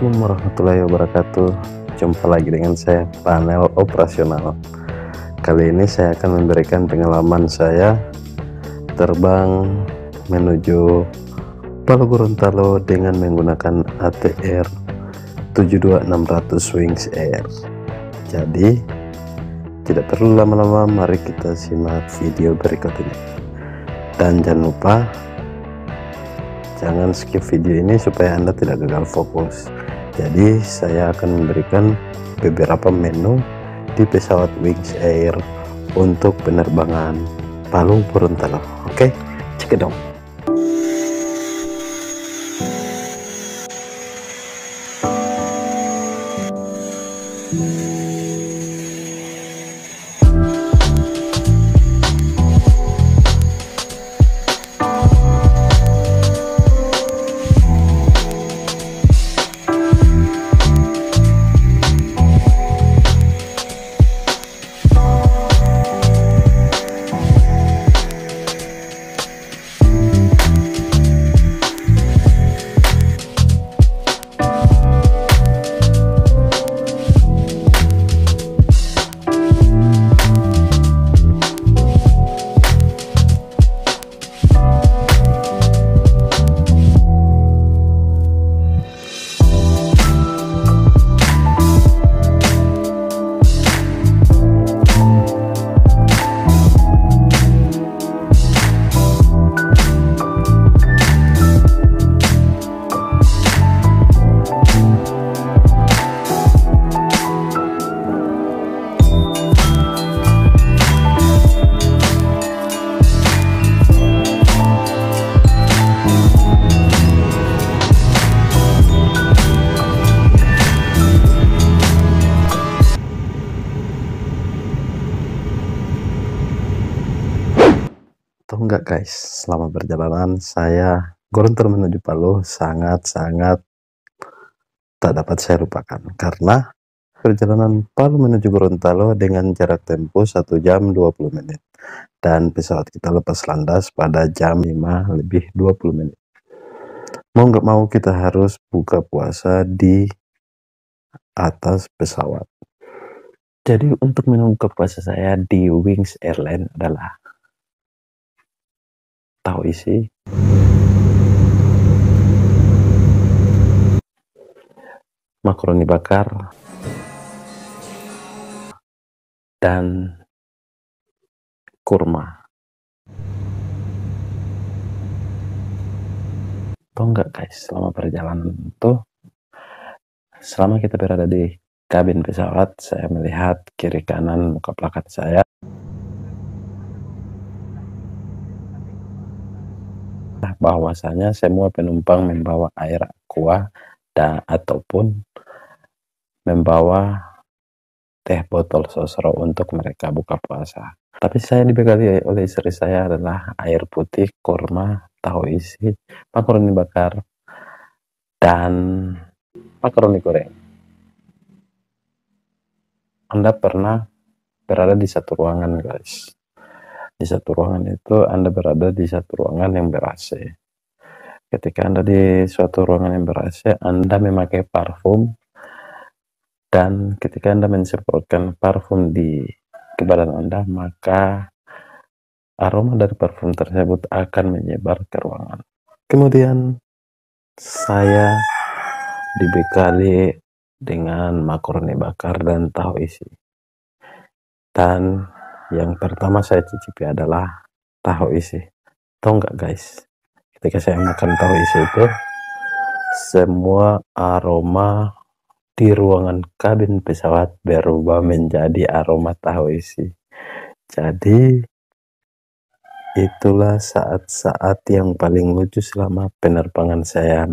Assalamualaikum warahmatullahi wabarakatuh. Jumpa lagi dengan saya, Panel Operasional. Kali ini saya akan memberikan pengalaman saya terbang menuju Palu Gorontalo dengan menggunakan ATR 72600 Wings Air. Jadi tidak perlu lama-lama, mari kita simak video berikut ini. Dan jangan lupa jangan skip video ini supaya Anda tidak gagal fokus. Jadi saya akan memberikan beberapa menu di pesawat Wings Air untuk penerbangan Palu Gorontalo. Oke, cekidot. Atau enggak guys, selama perjalanan saya Gorontalo menuju Palu sangat-sangat tak dapat saya lupakan, karena perjalanan Palu menuju Gorontalo dengan jarak tempuh 1 jam 20 menit dan pesawat kita lepas landas pada jam 5 lebih 20 menit. Mau nggak mau kita harus buka puasa di atas pesawat. Jadi untuk menu buka puasa saya di Wings Airline adalah tahu isi, makaroni bakar, dan kurma. Tahu nggak guys, selama perjalanan itu, selama kita berada di kabin pesawat, saya melihat kiri kanan muka belakang saya bahwasanya semua penumpang membawa air aqua ataupun membawa teh botol sosro untuk mereka buka puasa. Tapi saya dibekali oleh istri saya adalah air putih, kurma, tahu isi, makaroni bakar, dan makaroni goreng. Anda pernah berada di satu ruangan guys. Di satu ruangan itu Anda berada di satu ruangan yang ber-AC. Ketika Anda di suatu ruangan yang ber-AC, Anda memakai parfum, dan ketika Anda mensemprotkan parfum ke badan Anda, maka aroma dari parfum tersebut akan menyebar ke ruangan. Kemudian saya dibekali dengan makaroni bakar dan tahu isi. Dan yang pertama saya cicipi adalah tahu isi. Tahu nggak guys, ketika saya makan tahu isi itu, semua aroma di ruangan kabin pesawat berubah menjadi aroma tahu isi. Jadi itulah saat-saat yang paling lucu selama penerbangan saya.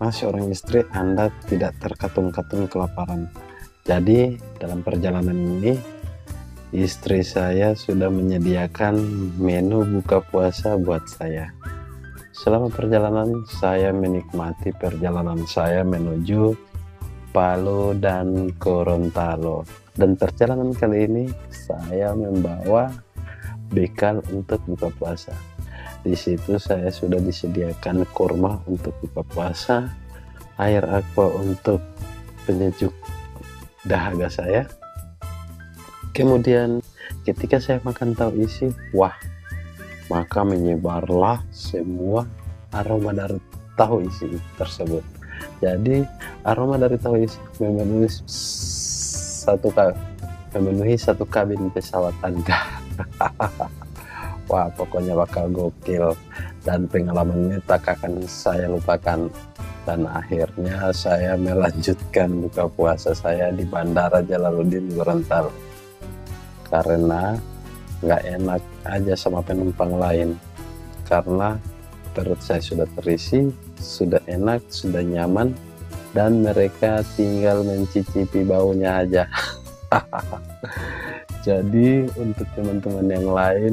karena seorang istri Anda tidak terkatung-katung kelaparan. Jadi dalam perjalanan ini istri saya sudah menyediakan menu buka puasa buat saya. Selama perjalanan saya menikmati perjalanan saya menuju Palu dan Gorontalo. Dan perjalanan kali ini saya membawa bekal untuk buka puasa. Di situ saya sudah disediakan kurma untuk buka puasa, air aqua untuk penyejuk dahaga saya. Kemudian ketika saya makan tahu isi, wah, maka menyebarlah semua aroma dari tahu isi tersebut. Jadi aroma dari tahu isi memenuhi satu kabin pesawat Anda. Wah, pokoknya bakal gokil dan pengalamannya tak akan saya lupakan. Dan akhirnya saya melanjutkan buka puasa saya di Bandara Jalaluddin Gorontalo karena nggak enak aja sama penumpang lain, karena perut saya sudah terisi, sudah enak, sudah nyaman, dan mereka tinggal mencicipi baunya aja. Jadi untuk teman-teman yang lain,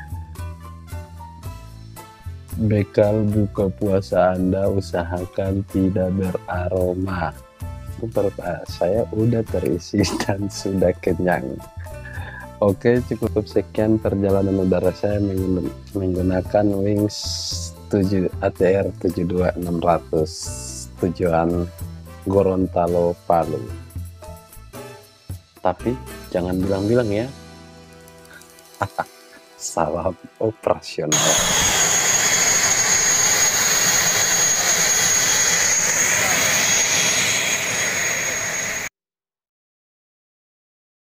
bekal buka puasa Anda usahakan tidak beraroma. Perut saya udah terisi dan sudah kenyang. Oke, cukup sekian perjalanan udara saya menggunakan Wings ATR 72600 tujuan Gorontalo Palu. Tapi jangan bilang-bilang ya. Salam operasional.